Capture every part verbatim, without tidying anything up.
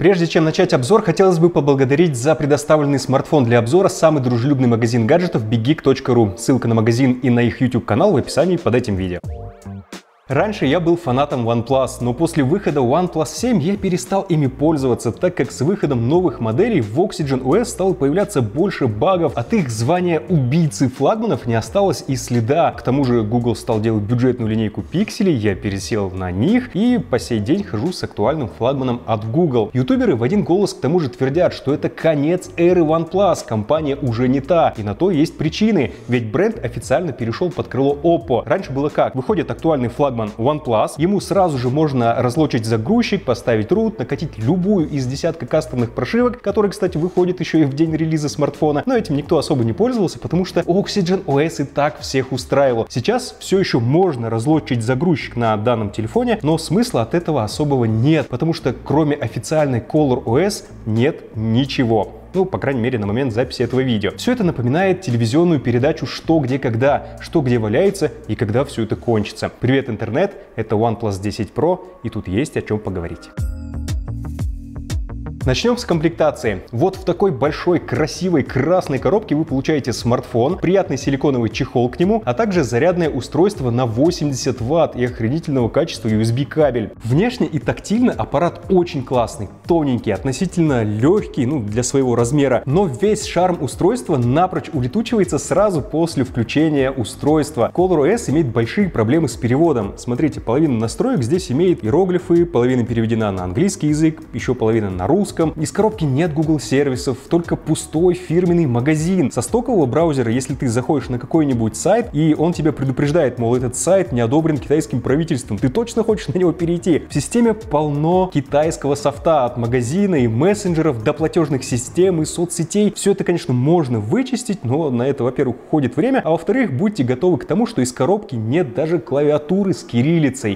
Прежде чем начать обзор, хотелось бы поблагодарить за предоставленный смартфон для обзора самый дружелюбный магазин гаджетов биггик точка ру. Ссылка на магазин и на их YouTube канал в описании под этим видео. Раньше я был фанатом OnePlus, но после выхода OnePlus семь я перестал ими пользоваться, так как с выходом новых моделей в Oxygen о эс стало появляться больше багов. От их звания убийцы флагманов не осталось и следа. К тому же Google стал делать бюджетную линейку пикселей, я пересел на них и по сей день хожу с актуальным флагманом от Google. Ютуберы в один голос к тому же твердят, что это конец эры OnePlus, компания уже не та, и на то есть причины, ведь бренд официально перешел под крыло Oppo. Раньше было как? Выходит актуальный флагман OnePlus, ему сразу же можно разлочить загрузчик, поставить рут, накатить любую из десятка кастомных прошивок, которые, кстати, выходят еще и в день релиза смартфона, но этим никто особо не пользовался, потому что Oxygen о эс и так всех устраивал. Сейчас все еще можно разлочить загрузчик на данном телефоне, но смысла от этого особого нет, потому что кроме официальной Color о эс нет ничего. Ну, по крайней мере, на момент записи этого видео. Все это напоминает телевизионную передачу «Что, где, когда», что, где валяется и когда все это кончится. Привет, интернет, это OnePlus десять про, и тут есть о чем поговорить. Начнем с комплектации. Вот в такой большой, красивой, красной коробке вы получаете смартфон, приятный силиконовый чехол к нему, а также зарядное устройство на восемьдесят ватт и охренительного качества ю эс би кабель. Внешне и тактильно аппарат очень классный, тоненький, относительно легкий, ну, для своего размера, но весь шарм устройства напрочь улетучивается сразу после включения устройства. Color о эс имеет большие проблемы с переводом. Смотрите, половина настроек здесь имеет иероглифы, половина переведена на английский язык, еще половина на русский. Из коробки нет Google сервисов, только пустой фирменный магазин. Со стокового браузера, если ты заходишь на какой-нибудь сайт, и он тебя предупреждает, мол, этот сайт не одобрен китайским правительством, ты точно хочешь на него перейти? В системе полно китайского софта, от магазина и мессенджеров до платежных систем и соцсетей. Все это, конечно, можно вычистить, но на это, во-первых, уходит время, а во-вторых, будьте готовы к тому, что из коробки нет даже клавиатуры с кириллицей.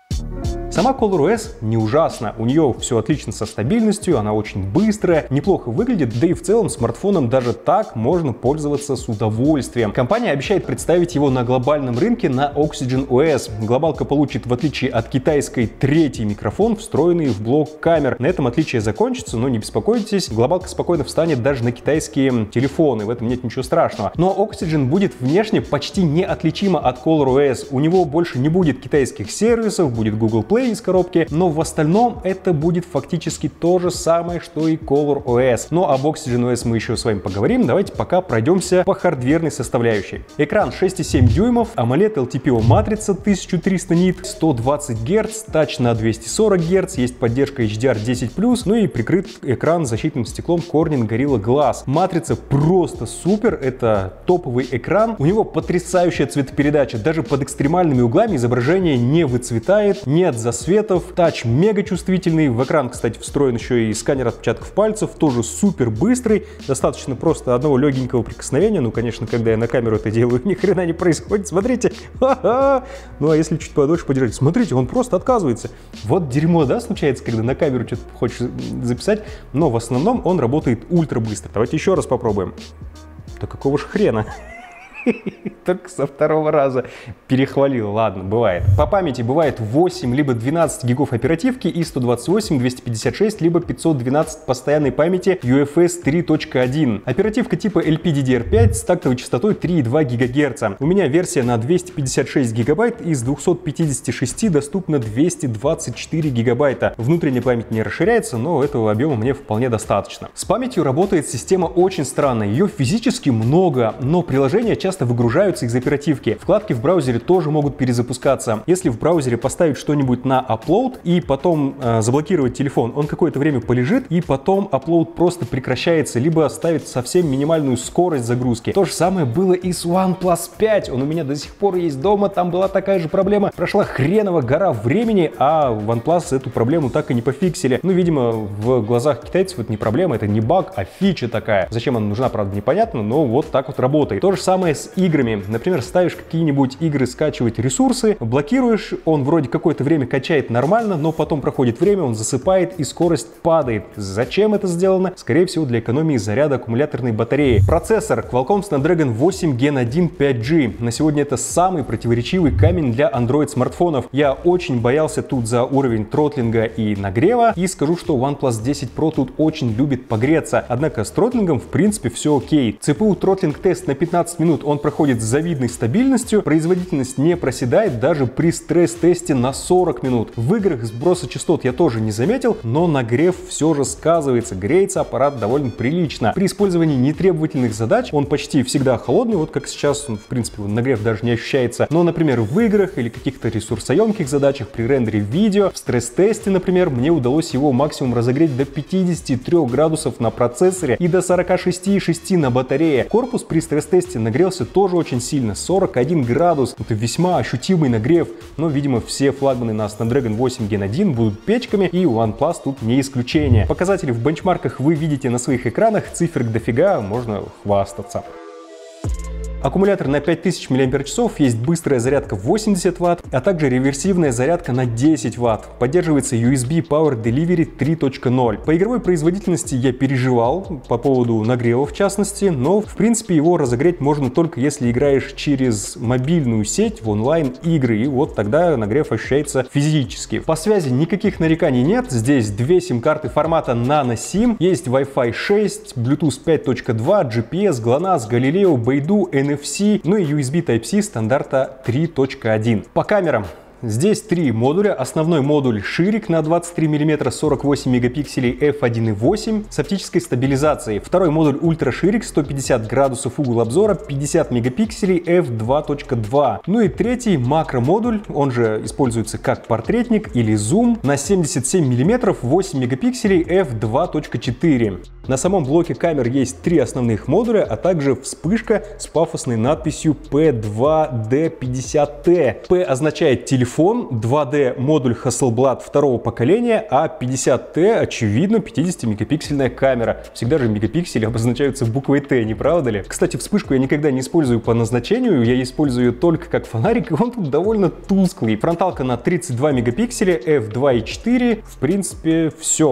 Сама Color о эс не ужасна, у нее все отлично со стабильностью, она очень быстрая, неплохо выглядит, да и в целом смартфоном даже так можно пользоваться с удовольствием. Компания обещает представить его на глобальном рынке на Oxygen о эс. Глобалка получит, в отличие от китайской, третий микрофон, встроенный в блок камер. На этом отличие закончится, но не беспокойтесь, глобалка спокойно встанет даже на китайские телефоны, в этом нет ничего страшного. Но Oxygen будет внешне почти неотличимо от Color о эс. У него больше не будет китайских сервисов, будет Google Play из коробки, но в остальном это будет фактически то же самое, что и Color о эс. Но об Oxygen о эс мы еще с вами поговорим. Давайте пока пройдемся по хардверной составляющей. Экран шесть и семь дюймов, AMOLED эл ти пи о матрица тысяча триста нит, сто двадцать герц, тач на двести сорок герц, есть поддержка эйч ди ар десять плюс, ну и прикрыт экран защитным стеклом Corning Gorilla Glass. Матрица просто супер, это топовый экран, у него потрясающая цветопередача, даже под экстремальными углами изображение не выцветает, нет засветов. Светов, тач мега чувствительный, в экран, кстати, встроен еще и сканер отпечатков пальцев, тоже супер быстрый, достаточно просто одного легенького прикосновения, ну, конечно, когда я на камеру это делаю, ни хрена не происходит, смотрите, ха-ха! Ну, а если чуть подольше подержать, смотрите, он просто отказывается. Вот дерьмо, да, случается, когда на камеру что-то хочешь записать, но в основном он работает ультра быстро. Давайте еще раз попробуем. Да какого ж хрена? Только со второго раза перехвалил. Ладно, бывает. По памяти бывает восемь либо двенадцать гигов оперативки и сто двадцать восемь, двести пятьдесят шесть либо пятьсот двенадцать постоянной памяти ю эф эс три точка один. Оперативка типа эл пи ди ди ар пять с тактовой частотой три и два гигагерца. У меня версия на двести пятьдесят шесть гигабайт, из двухсот пятидесяти шести доступно двести двадцать четыре гигабайта. Внутренняя память не расширяется, но этого объема мне вполне достаточно. С памятью работает система очень странная. Ее физически много, но приложения часто выгружаются из оперативки. Вкладки в браузере тоже могут перезапускаться. Если в браузере поставить что-нибудь на upload и потом э, заблокировать телефон, он какое-то время полежит и потом upload просто прекращается, либо ставит совсем минимальную скорость загрузки. То же самое было и с OnePlus пять. Он у меня до сих пор есть дома, там была такая же проблема. Прошла хренова гора времени, а OnePlus эту проблему так и не пофиксили. Ну, видимо, в глазах китайцев это не проблема, это не баг, а фича такая. Зачем она нужна, правда, непонятно, но вот так вот работает. То же самое с с играми. Например, ставишь какие-нибудь игры скачивать ресурсы, блокируешь, он вроде какое-то время качает нормально, но потом проходит время, он засыпает и скорость падает. Зачем это сделано? Скорее всего, для экономии заряда аккумуляторной батареи. Процессор Qualcomm Snapdragon восемь Gen один пять джи. На сегодня это самый противоречивый камень для Android смартфонов. Я очень боялся тут за уровень тротлинга и нагрева, и скажу, что OnePlus десять Pro тут очень любит погреться. Однако с тротлингом в принципе все окей. си пи ю тротлинг тест на пятнадцать минут, он проходит с завидной стабильностью, производительность не проседает даже при стресс-тесте на сорок минут. В играх сброса частот я тоже не заметил, но нагрев все же сказывается, греется аппарат довольно прилично. При использовании нетребовательных задач он почти всегда холодный, вот как сейчас, в принципе, нагрев даже не ощущается. Но, например, в играх или каких-то ресурсоемких задачах при рендере видео, в стресс-тесте, например, мне удалось его максимум разогреть до пятидесяти трёх градусов на процессоре и до сорока шести и шести на батарее. Корпус при стресс-тесте нагрелся тоже очень сильно, сорок один градус. Это весьма ощутимый нагрев, но, видимо, все флагманы на Snapdragon восемь Gen один будут печками, и OnePlus тут не исключение. Показатели в бенчмарках вы видите на своих экранах, циферок дофига, можно хвастаться. Аккумулятор на пять тысяч мАч, есть быстрая зарядка восемьдесят ватт, а также реверсивная зарядка на десять ватт. Поддерживается ю эс би Power Delivery три точка ноль. По игровой производительности я переживал по поводу нагрева в частности, но в принципе его разогреть можно только если играешь через мобильную сеть в онлайн-игры, и вот тогда нагрев ощущается физически. По связи никаких нареканий нет, здесь две сим-карты формата Nano SIM, есть Wi-Fi шесть, Bluetooth пять точка два, джи пи эс, GLONASS, Galileo, Beidou, эн эф си, ну и ю эс би Type-C стандарта три точка один. По камерам. Здесь три модуля. Основной модуль ширик на двадцать три миллиметра, сорок восемь мегапикселей, эф один и восемь с оптической стабилизацией. Второй модуль ультраширик, сто пятьдесят градусов угол обзора, пятьдесят мегапикселей, эф два точка два. Ну и третий макромодуль, он же используется как портретник или зум, на семьдесят семь миллиметров, восемь мегапикселей, эф два точка четыре. На самом блоке камер есть три основных модуля, а также вспышка с пафосной надписью пи два ди пятьдесят ти. P означает телефон, два дэ модуль Hasselblad второго поколения, а пятьдесят ти очевидно пятидесятимегапиксельная камера. Всегда же мегапиксели обозначаются буквой Т, не правда ли? Кстати, вспышку я никогда не использую по назначению, я использую ее только как фонарик, и он тут довольно тусклый. Фронталка на тридцать два мегапикселя, эф два и четыре. В принципе,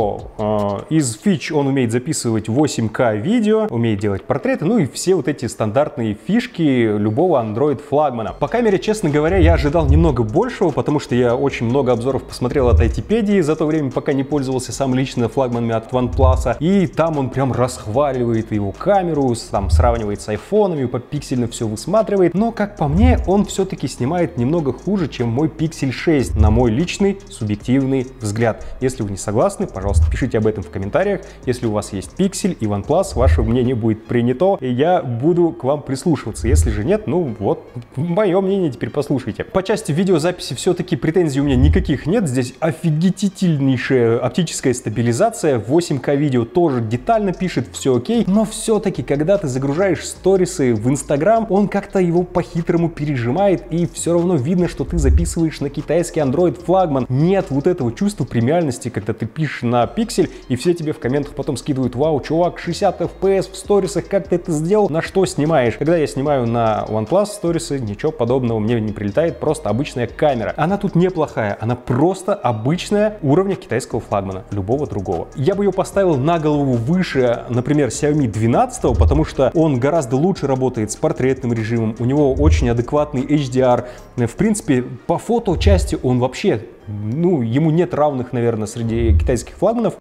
все. Из фич он умеет записывать восемь ка видео, умеет делать портреты, ну и все вот эти стандартные фишки любого Android флагмана. По камере, честно говоря, я ожидал немного большего, потому что я очень много обзоров посмотрел от айтипедии за то время, пока не пользовался сам лично флагманами от OnePlus, и там он прям расхваливает его камеру, там сравнивает с айфонами, попиксельно все высматривает, но, как по мне, он все-таки снимает немного хуже, чем мой Pixel шесть, на мой личный субъективный взгляд. Если вы не согласны, пожалуйста, пишите об этом в комментариях. Если у вас есть Pixel и OnePlus, ваше мнение будет принято, и я буду к вам прислушиваться. Если же нет, ну вот, мое мнение теперь послушайте. По части видеозаписи все-таки претензий у меня никаких нет. Здесь офигительнейшая оптическая стабилизация, восемь ка видео тоже детально пишет, все окей, но все-таки, когда ты загружаешь сторисы в Instagram, он как-то его по-хитрому пережимает, и все равно видно, что ты записываешь на китайский Android флагман. Нет вот этого чувства премиальности, когда ты пишешь на Pixel, и все тебе в комментах потом скидывают: вау, чувак, шестьдесят эф пи эс в сторисах, как ты это сделал, на что снимаешь? Когда я снимаю на OnePlus сторисы, ничего подобного мне не прилетает, просто обычная камера. Она тут неплохая, она просто обычная уровня китайского флагмана, любого другого. Я бы ее поставил на голову выше, например, Xiaomi двенадцать, потому что он гораздо лучше работает с портретным режимом, у него очень адекватный эйч ди ар. В принципе, по фоточасти он вообще, ну, ему нет равных, наверное, среди китайских флагманов.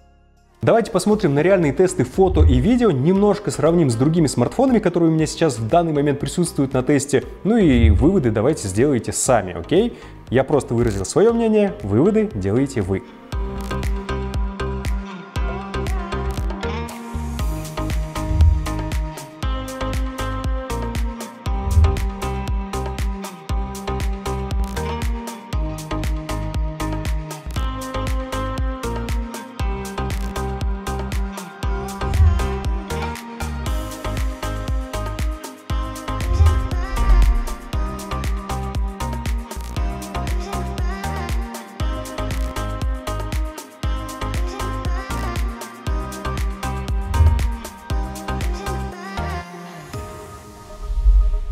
Давайте посмотрим на реальные тесты фото и видео, немножко сравним с другими смартфонами, которые у меня сейчас в данный момент присутствуют на тесте, ну и выводы давайте сделайте сами, окей? Я просто выразил свое мнение, выводы делаете вы.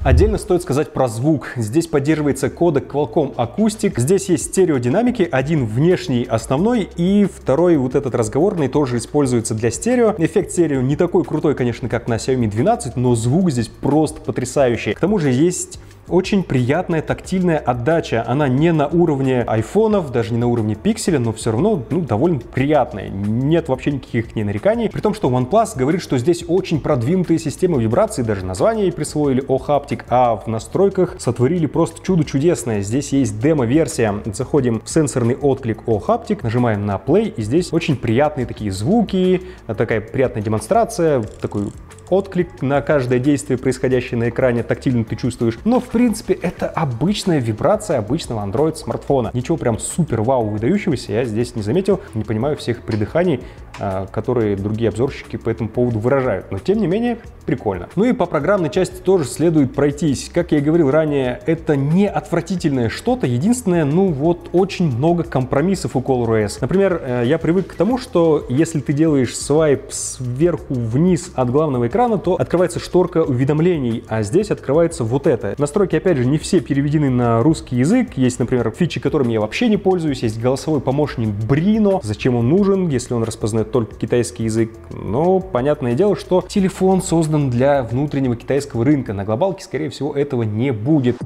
Отдельно стоит сказать про звук. Здесь поддерживается кодек Qualcomm Acoustic. Здесь есть стереодинамики, один внешний основной и второй вот этот разговорный тоже используется для стерео. Эффект стерео не такой крутой, конечно, как на Xiaomi двенадцать, но звук здесь просто потрясающий. К тому же есть очень приятная тактильная отдача. Она не на уровне айфонов, даже не на уровне пикселя, но все равно ну, довольно приятная. Нет вообще никаких к ней нареканий. При том, что OnePlus говорит, что здесь очень продвинутые системы вибраций, даже название ей присвоили O-Haptic, а в настройках сотворили просто чудо чудесное. Здесь есть демо-версия. Заходим в сенсорный отклик O-Haptic, нажимаем на play, и здесь очень приятные такие звуки, такая приятная демонстрация, такой отклик на каждое действие, происходящее на экране, тактильно ты чувствуешь. Но, в принципе, это обычная вибрация обычного Android смартфона. Ничего прям супер-вау выдающегося я здесь не заметил. Не понимаю всех придыханий, которые другие обзорщики по этому поводу выражают. Но, тем не менее, прикольно. Ну и по программной части тоже следует пройтись. Как я и говорил ранее, это не отвратительное что-то. Единственное, ну вот, очень много компромиссов у ColorOS. Например, я привык к тому, что если ты делаешь свайп сверху вниз от главного экрана, то открывается шторка уведомлений, а здесь открывается вот это. Настройки, опять же, не все переведены на русский язык. Есть, например, фичи, которыми я вообще не пользуюсь. Есть голосовой помощник Brinno. Зачем он нужен, если он распознает только китайский язык? Но понятное дело, что телефон создан для внутреннего китайского рынка. На глобалке, скорее всего, этого не будет.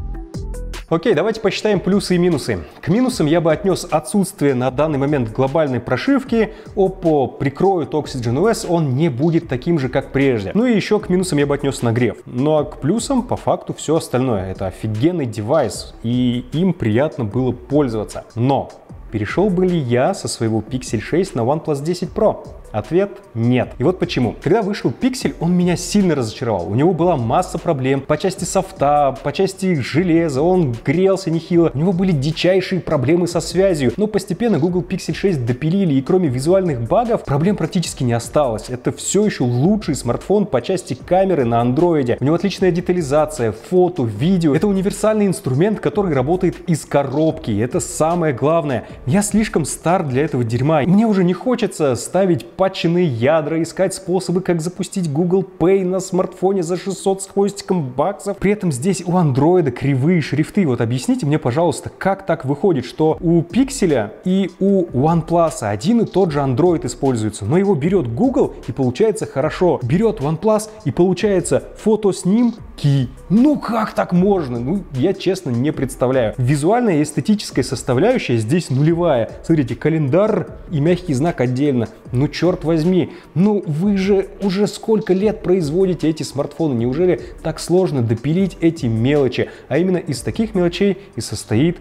Окей, давайте посчитаем плюсы и минусы. К минусам я бы отнес отсутствие на данный момент глобальной прошивки. Oppo прикроет OxygenOS, он не будет таким же, как прежде. Ну и еще к минусам я бы отнес нагрев. Ну а к плюсам по факту все остальное. Это офигенный девайс, и им приятно было пользоваться. Но перешел бы ли я со своего Pixel шесть на OnePlus десять Pro? Ответ – нет. И вот почему. Когда вышел Pixel, он меня сильно разочаровал. У него была масса проблем по части софта, по части железа, он грелся нехило. У него были дичайшие проблемы со связью. Но постепенно Google Pixel шесть допилили, и кроме визуальных багов, проблем практически не осталось. Это все еще лучший смартфон по части камеры на андроиде. У него отличная детализация, фото, видео. Это универсальный инструмент, который работает из коробки. Это самое главное. Я слишком стар для этого дерьма. Мне уже не хочется ставить патченные ядра, искать способы, как запустить Google Pay на смартфоне за шестьсот с хвостиком баксов. При этом здесь у андроида кривые шрифты. Вот объясните мне, пожалуйста, как так выходит, что у Pixel и у OnePlus один и тот же Android используется, но его берет Google и получается хорошо. Берет OnePlus и получается фотоснимки. Ну как так можно? Ну я честно не представляю. Визуальная и эстетическая составляющая здесь нулевая. Смотрите, календарь и мягкий знак отдельно. Ну черт возьми, ну вы же уже сколько лет производите эти смартфоны, неужели так сложно допилить эти мелочи? А именно из таких мелочей и состоит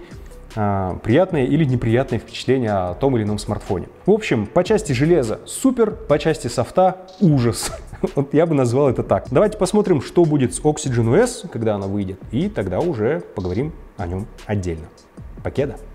а, приятное или неприятное впечатление о том или ином смартфоне. В общем, по части железа супер, по части софта ужас. Вот я бы назвал это так. Давайте посмотрим, что будет с OxygenOS, когда она выйдет, и тогда уже поговорим о нем отдельно. Покеда!